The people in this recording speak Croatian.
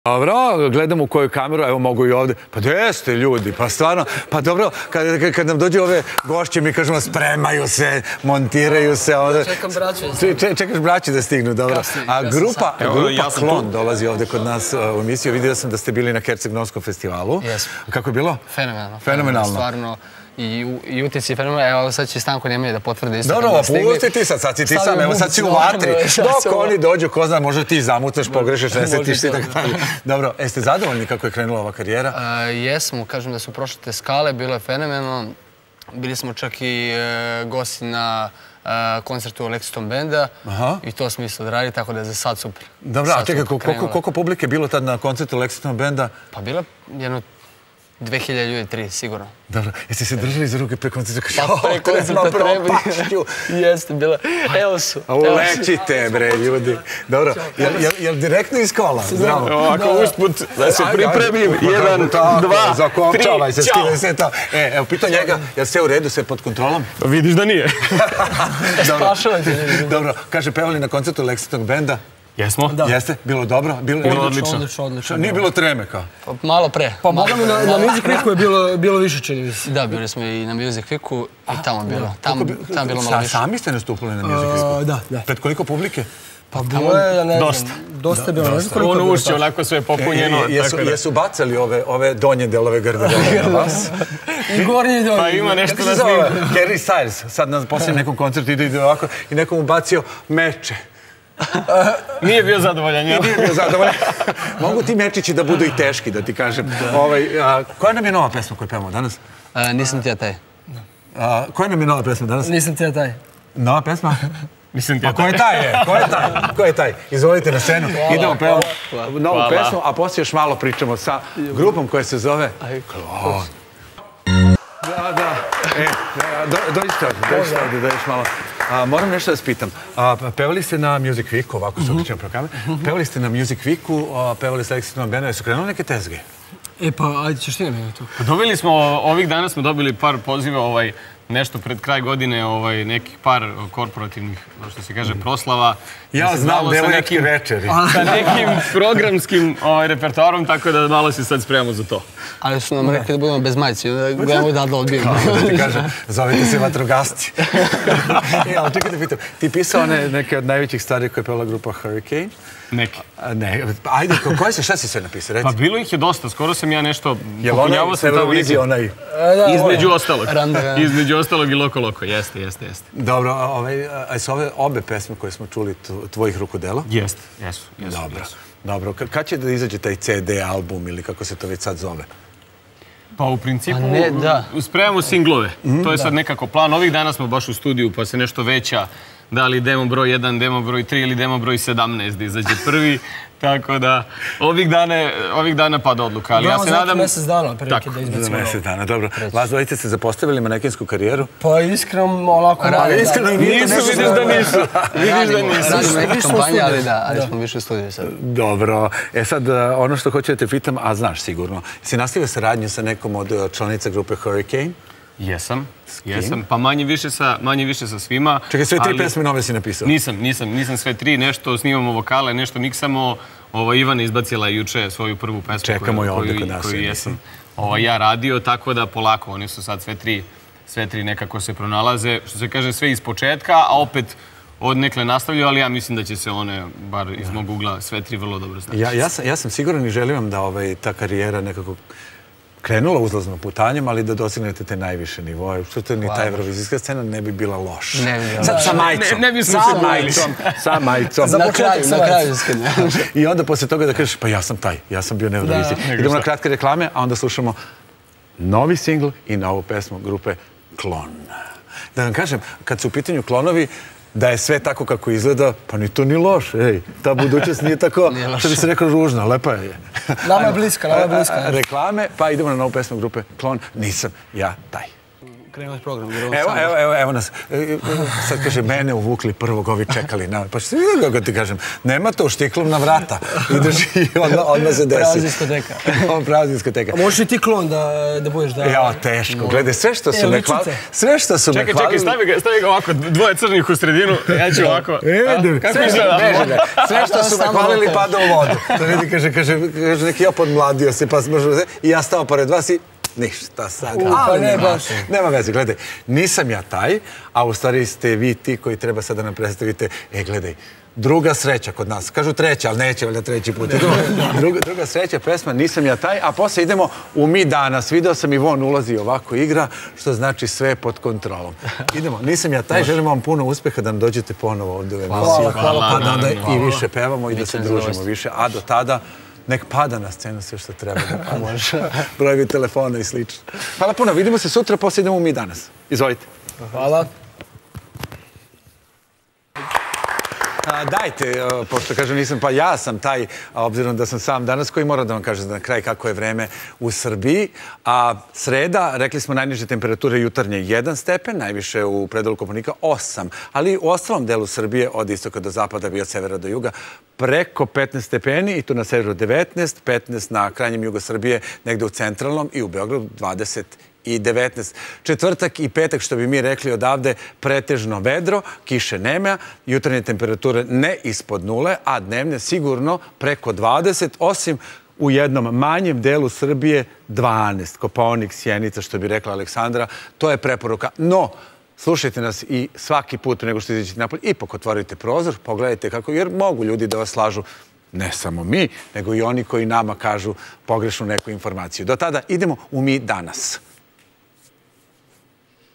Dobro, gledam u koju kameru, evo mogu i ovde. Pa gde ste ljudi, pa stvarno, pa dobro, kad nam dođe ove gošće, mi kažemo spremaju se, montiraju se. Čekam braće. Čekaš braće da stignu, dobro. A grupa Klon dolazi ovde kod nas u emisiju. Vidio sam da ste bili na Herceg-Novskom festivalu. Jesmo. Kako je bilo? Fenomenalno. Fenomenalno. Stvarno. I utjeci fenomenalno. Evo sad će Stanko Nemanja da potvrde isto. Dobro, pusti ti sad si ti sam, evo sad si u vatri. Dok oni dođu, ko zna, možda ti zamutaš, pogrešiš, ne setiš ti tako dalje. Dobro, jeste zadovoljni kako je krenula ova karijera? Jesmo, kažem da su prošle te skale, bilo je fenomenalno. Bili smo čak i gosti na koncertu Lexington Benda i to smo isto odradili, tako da je za sad super. Dobro, a čekaj, koliko publike je bilo tad na koncertu Lexington Benda? Pa bilo jedno 2000 ljudi, 3, sigurno. Dobro, jeste se držali za ruke pre koncerta? Pa pre koncerta treba. Jeste, bilo. Evo su. Ulećite, bre, ljudi. Dobro, jel direktno iz kola? Zdravo. Ovako usput, da se pripremim. 1, 2, 3, zakopčavaj se, skine sve to. Evo, pitao njega, jel sve u redu, sve pod kontrolom? Vidiš da nije. Spašavajte ljudi. Dobro, kaže, pevali na koncertu Lexington Benda. Jesmo? Jeste? Bilo dobro? Bilo odlično. Nije bilo treme kao? Malo pre. Pa Boga mi na Music Weeku je bilo više, čini mi se. Da, bili smo i na Music Weeku i tamo bilo. Tamo bilo malo više. Sami ste nastupili na Music Weeku? Da. Pred koliko publike? Pa bilo je, ja ne znam, dosta. Dosta je bilo, ne znam koliko je bilo. Ono ušće, onako sve popunjeno. Jesu bacali ove donje delove grbe na vas? I gornje delove. Pa ima nešto na snimku. snimku. Harry Styles, sad na posljednjem nekom koncertu ide ovako i nekom ubacio meče. Nije bio zadovoljan, jel? Nije bio zadovoljan. Mogu ti mečići da budu i teški, da ti kažem. Koja nam je nova pesma koju pevamo danas? Nisam ti ja taj. Koja nam je nova pesma danas? Nisam ti ja taj. Nova pesma? Mislim ti ja taj. Ko je taj? Izvolite na scenu. Idemo pevamo novu pesmu, a poslije još malo pričamo sa grupom koja se zove Klon. Da. Dođite ovdje, da još malo. Moram nešto da vas pitam. Pevali ste na Music Weeku, ovako se okrećemo programe. Pevali ste na Music Weeku, pevali ste Lexington Benda, su krenuli neke tezge? Pa, ajde, ćeš ti na mene tu. Dobili smo, ovih dana smo dobili par poziva, nešto pred kraj godine, nekih par korporativnih, što se kaže, proslava. Ja znam, devojačke večeri. Sa nekim programskim repertoarom, tako da malo se sad spremamo za to. Ali su nam rekli da budemo bez majici, da gledamo da odbijemo. Da ti kažem, zovite se vatrogasci. Ali čekaj da pitam, ti pisao neke od najvećih stvari koje je pevala grupa Hurricane? Neki. Ne, ajde, šta si sve napisao, reci? Pa bilo ih je dosta, skoro sam ja nešto popunjavao sam tamo. Euroviziji onaj? Između ostalog. Između ostalog i Loko, jeste. Dobro, a su ove obe pesme koje smo čuli tvojih rukodela? Jeste, jesu. Dobro, kad će da izađe taj CD album ili kako se to već sad zove? Pa u principu spremamo singlove. To je sad nekako plan. Ovih dana smo baš u studiju pa se nešto veća. Da li demo broj 1, demo broj 3 ili demo broj 17 da izađe prvi. Tako da ovih dana pada odluka. Ali ja se nadam... Mjesec dana prilike da izbacimo ovo. Mjesec dana, dobro. Vas dvojice ste zapostavili manekinsku karijeru? Pa iskreno, onako... Iskreno, nisu, vidiš da nisu. Radimo neke kampanje, ali smo više u studiju sad. Dobro. Sad, ono što hoću da te pitam, a znaš sigurno, si nastavio saradnju sa nekom od članica grupe Hurricane? Jesam. Pa manje više sa svima. Čekaj, sve 3 pesme nove si napisao? Nisam sve 3. Nešto snimamo vokale, nešto miksamo. Ivana izbacila juče svoju prvu pesmu. Čekamo je ovdje kod nas. Koju jesam ja radio, tako da polako. Oni su sad sve tri nekako se pronalaze. Što se kaže, sve iz početka, a opet od nekle nastavljaju, ali ja mislim da će se one, bar iz mog ugla, sve 3 vrlo dobro znači. Ja sam siguran i želim vam da ta karijera nekako krenula uzlaznom putanjem, ali da dostignete te najviše nivoje. Što to ni ta evrovizijska scena ne bi bila loša. Sa majicom. Sa majicom. Na kraju skine. I onda posle toga da kažeš, pa ja sam taj, ja sam bio na Euroviziji. Idemo na kratke reklame, a onda slušamo novi singl i novu pesmu grupe Klon. Da vam kažem, kad su u pitanju klonovi, da je sve tako kako izgleda, pa ni to ni loš. Ta budućnost nije tako, što bi se rekao, ružna, lepa je. Nama je bliska. Reklame, pa idemo na novu pesmu grupe Klon. Nisam ja taj. Krenemo s programom. Evo nas. Sad kaže, mene uvukli prvog, ovi čekali. Pa što kako ti kažem, nema to štiklom na vrata. Ideš i odmah se desi. Prava diskoteka. Prava diskoteka. A možeš i ti klon da budeš da... Ja, teško. Gledaj, sve što su me hvalili... Sve što su me hvalili... Čekaj, stavi ga ovako, dvoje crnih u sredinu, ja ću ovako. Sve što su me hvalili pada u vodu. To vidi, kaže, neki ja podmladio se, pa smržu se, i ja stao pored vas i... Ništa sad. Nema veze, gledaj, nisam ja taj, a u stvari ste vi ti koji treba sad da nam predstavite, gledaj, druga sreća kod nas. Kažu treća, ali neće valjda treći put. Druga sreća pesma, nisam ja taj, a posle idemo u Mi danas. Video sam Ivon ulazi ovako igra, što znači sve pod kontrolom. Idemo, nisam ja taj, želim vam puno uspeha da nam dođete ponovo ovdje u emisiju. Pa da onda i više pevamo i da se družimo više, a do tada nek pada na scenu sve što treba da pada. Brojevi telefona i slično. Hvala puno, vidimo se sutra, poslije idemo Mi danas. Izvolite. Hvala. Dajte, pošto kažem nisam, pa ja sam taj, obzirom da sam sam danas, koji mora da vam kažem na kraj kako je vreme u Srbiji. A sreda, rekli smo najniže temperature jutarnje 1 stepen, najviše u predelu Kopaonika 8, ali u ostalom delu Srbije od istoka do zapada i od severa do juga preko 15 stepeni i tu na severu 19, 15 na krajnjem jugu Srbije, negde u centralnom i u Beogradu 20 i 19. Četvrtak i petak, što bi mi rekli odavde, pretežno vedro, kiše nema, jutarnje temperature ne ispod 0, a dnevne sigurno preko 20, osim u jednom manjem delu Srbije 12. Kopaonik, Sjenica, što bi rekla Aleksandra, to je preporuka. No, slušajte nas i svaki put nego što izađete napolje, ipak otvorite prozor, pogledajte kako, jer mogu ljudi da vas slažu, ne samo mi, nego i oni koji nama kažu pogrešnu neku informaciju. Do tada idemo u Mi danas.